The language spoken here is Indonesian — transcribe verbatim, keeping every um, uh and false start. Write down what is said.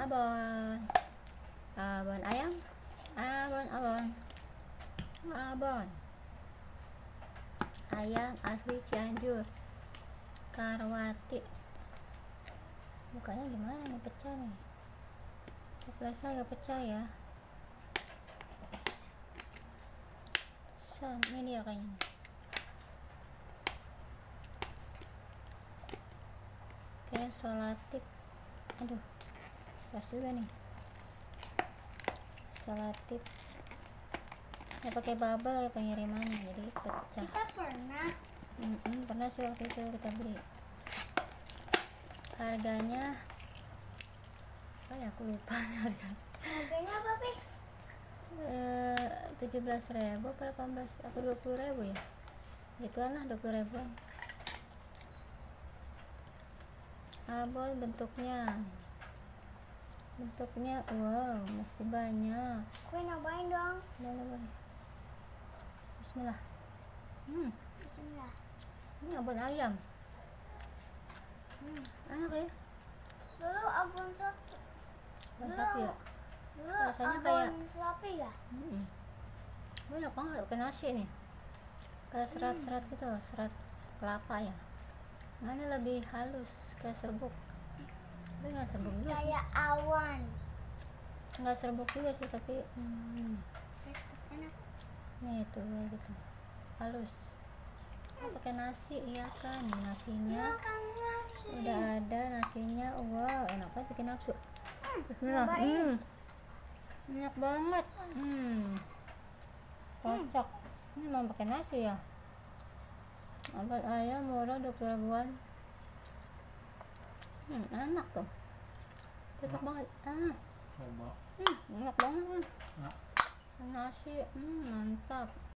abon. Abon ayam. Abon abon. Abon. Ayam asli Cianjur. Karwati. Bukanya gimana nih, pecah nih. Toplesnya agak pecah ya. So, ini dia kayaknya. Oke, solatif. Aduh, pas juga nih. Solatif. Ya pakai bubble ya pengirimannya, jadi pecah. Kita pernah. Mm -mm, pernah sih waktu itu kita beli. Harganya, oh ya aku lupa harga. Harganya apa, Pi? Eh, tujuh belas ribu apa delapan belas apa dua puluh ribu ya, gituan lah, dua puluh ribuan. Abon bentuknya bentuknya wow, masih banyak. Gue nyobain dong. Boleh boleh. Bismillah. hmm Bismillah. Ini abon ayam. hmm enak ya. Dulu abon sapi. Abon Dulu, sapi ya. dulu Rasanya abon kayak sapi ya. hmm enak banget pakai nasi nih, kayak serat-serat gitu, serat kelapa ya. Mana lebih halus, kayak serbuk. Tapi nggak serbuk juga sih. Kayak awan. Nggak serbuk juga sih, tapi hmm, Enak. nih tuh gitu, halus. Oh, pakai nasi, iya kan, nasinya Makan nasi. udah ada nasinya. Wow, enak banget, bikin nafsu. Hmm, Bismillah. cobain. hmm, enak banget. hmm cocok. Ini mau pakai nasi ya. Abon ayam murah dua puluh ribuan. hmm, enak tuh, cocok banget. ah Coba. hmm, enak banget. Nah. Nasi hmm, mantap.